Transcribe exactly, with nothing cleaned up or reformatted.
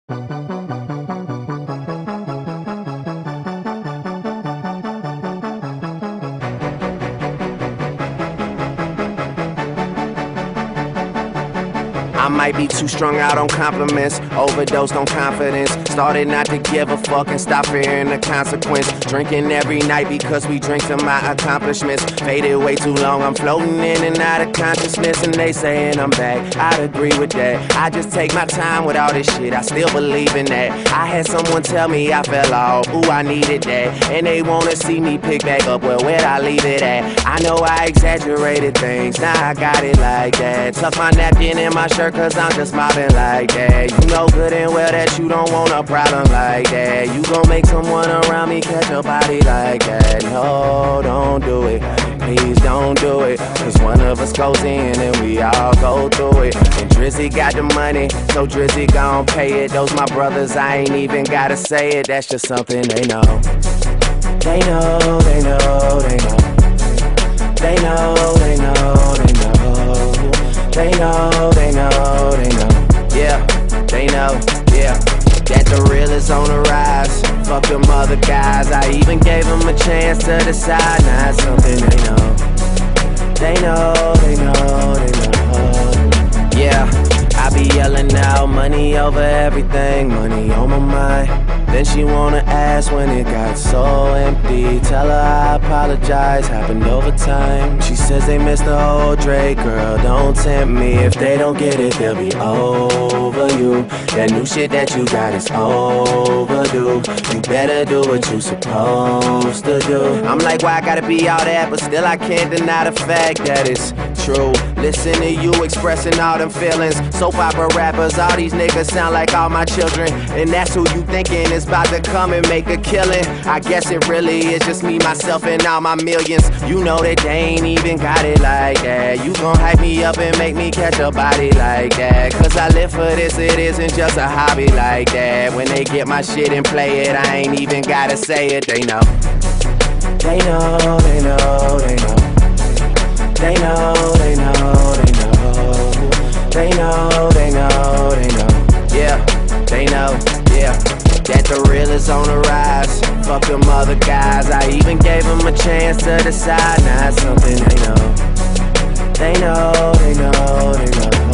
I might be too strung out on compliments, overdosed on confidence, started not to give a fuck and stop fearing the consequence. Drinking every night because we drink to my accomplishments. Faded way too long, I'm floating in and out of consciousness, and they saying I'm back. I'd agree with that. I just take my time with all this shit, I still believe in that. I had someone tell me I fell off, ooh, I needed that, and they wanna see me pick back up, well, where'd I leave it at? I know I exaggerated things, now I got it like that. Tuck my napkin in my shirt cause I'm just mobbing like that. You know good and well that you don't want a problem like that. You gon' make someone around me catch a body like that. No, don't do it, please don't do it, cause one of us goes in and we all go through it. And Drizzy got the money, so Drizzy gon' pay it. Those my brothers, I ain't even gotta say it, that's just something they know. They know, they know, they know. They know, they know, they know. They know, they know, they know. Yeah, they know, yeah. That the real is on the rise. Fuck them other guys, I even gave them a chance to decide. Now it's something they know. They know, they know, they know. Yeah, I be yelling out money over everything, money on my mind. Then she wanna ask when it got so empty. Tell her I apologize, happened over time. She says they missed the whole Drake, girl, don't tempt me. If they don't get it, they'll be over you. That new shit that you got is overdue. You better do what you supposed to do. I'm like, why I gotta be all that, but still I can't deny the fact that it's true. Listen to you expressing all them feelings. Soap opera rappers, all these niggas sound like all my children. And that's who you thinking is about to come and make a killing. I guess it really is just me, myself, and all my millions. You know that they ain't even got it like that. You gon' hype me up and make me catch a body like that. Cause I live for this, it isn't just a hobby like that. When they get my shit and play it, I ain't even gotta say it, they know. They know, they know, they know. They know, they know, they know. They know, they know, they know. Yeah, they know, yeah. That the real is on the rise. Fuck them other guys, I even gave them a chance to decide. Now it's something they know. They know, they know, they know.